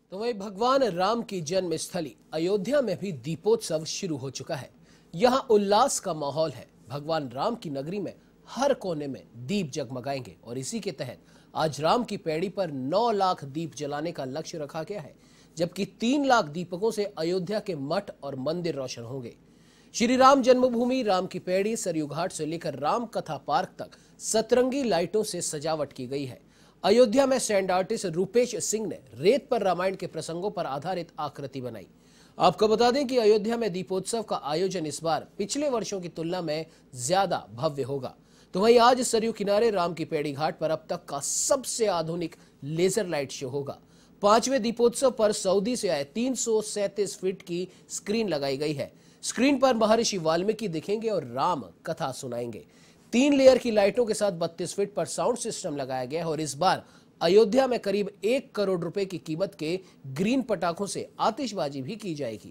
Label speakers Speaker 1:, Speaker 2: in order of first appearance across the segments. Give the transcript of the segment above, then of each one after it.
Speaker 1: तो वही भगवान राम की जन्म स्थली अयोध्या में भी दीपोत्सव शुरू हो चुका है। यहाँ उल्लास का माहौल है। भगवान राम की नगरी में हर कोने में दीप जगमगाएंगे और इसी के तहत आज राम की पैड़ी पर 9 लाख दीप जलाने का लक्ष्य रखा गया है, जबकि 3 लाख दीपकों से अयोध्या के मठ और मंदिर रोशन होंगे। श्री राम जन्मभूमि राम की पैड़ी सरयू घाट से लेकर राम कथा पार्क तक सतरंगी लाइटों से सजावट की गई है। अयोध्या में सैंड आर्टिस्ट रूपेश सिंह ने रेत पर रामायण के प्रसंगों पर आधारित आकृति बनाई। आपको बता दें कि अयोध्या में दीपोत्सव का आयोजन इस बार पिछले वर्षों की तुलना में ज्यादा भव्य होगा। तो वहीं आज सरयू किनारे राम की पैड़ी घाट पर अब तक का सबसे आधुनिक लेजर लाइट शो होगा। 5वें दीपोत्सव पर सऊदी से आए 337 फीट की स्क्रीन लगाई गई है। स्क्रीन पर महर्षि वाल्मीकि दिखेंगे और राम कथा सुनाएंगे। 3 लेयर की लाइटों के साथ 32 फीट पर साउंड सिस्टम लगाया गया है और इस बार अयोध्या में करीब 1 करोड़ रुपए की कीमत के ग्रीन पटाखों से आतिशबाजी भी की जाएगी।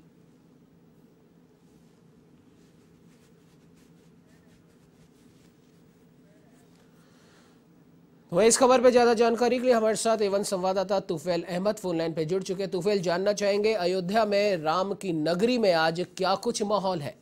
Speaker 1: तो इस खबर पे ज्यादा जानकारी के लिए हमारे साथ एवं संवाददाता तुफैल अहमद फोन लाइन पे जुड़ चुके। तुफैल, जानना चाहेंगे अयोध्या में राम की नगरी में आज क्या कुछ माहौल है?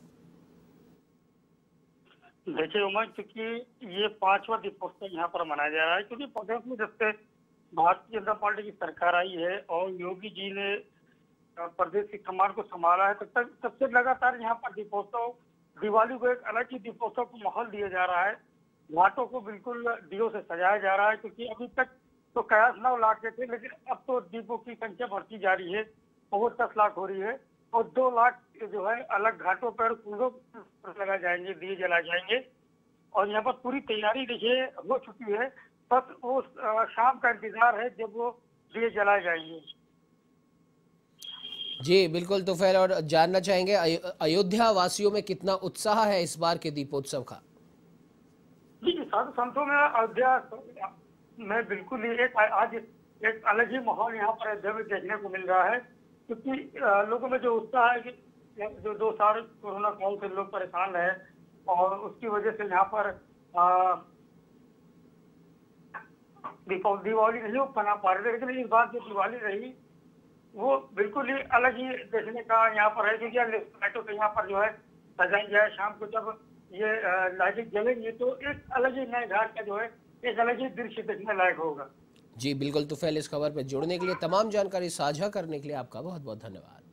Speaker 2: देखिए उमर, क्योंकि ये 5वां दीपोत्सव यहाँ पर मनाया जा रहा है, क्योंकि प्रदेश में जब से भारतीय जनता पार्टी की सरकार आई है और योगी जी ने प्रदेश की कमान को संभाला है, तब से लगातार यहाँ पर दीपोत्सव, दिवाली को एक अलग ही दीपोत्सव को माहौल दिया जा रहा है। घाटों को बिल्कुल दियों से सजाया जा रहा है, क्योंकि अभी तक तो कयास 9 लाख के थे, लेकिन अब तो दीपों की संख्या बढ़ती जा रही है और वो 10 लाख हो रही है और 2 लाख जो है अलग घाटों पर कुंडों पर लगाए जाएंगे, दिए जलाए जाएंगे। और यहाँ पर पूरी तैयारी देखिए हो चुकी है, बस वो शाम का इंतजार है जब वो दिए जलाए जाएंगे।
Speaker 1: जी बिल्कुल तुफैल, और जानना चाहेंगे अयोध्या वासियों में कितना उत्साह है इस बार के दीपोत्सव का?
Speaker 2: जी, साधु संतों में अयोध्या में बिल्कुल ही आज एक अलग ही माहौल यहाँ पर अयोध्या में देखने को मिल रहा है, क्योंकि लोगों में जो उत्साह है कि जो 2 साल कोरोना काल से लोग परेशान रहे और उसकी वजह से यहाँ पर दिवाली नहीं हो बना पा रहे थे, लेकिन इस बार जो दिवाली रही वो बिल्कुल ही अलग ही देखने का यहाँ पर है, क्योंकि लाइटों से यहाँ पर जो है सजाई जाए। शाम को जब ये लाइटें जलेंगी तो एक अलग ही नए घाट का जो है एक अलग ही दृश्य देखने लायक होगा।
Speaker 1: जी बिल्कुल तुफैल, इस खबर पर जुड़ने के लिए, तमाम जानकारी साझा करने के लिए आपका बहुत बहुत धन्यवाद।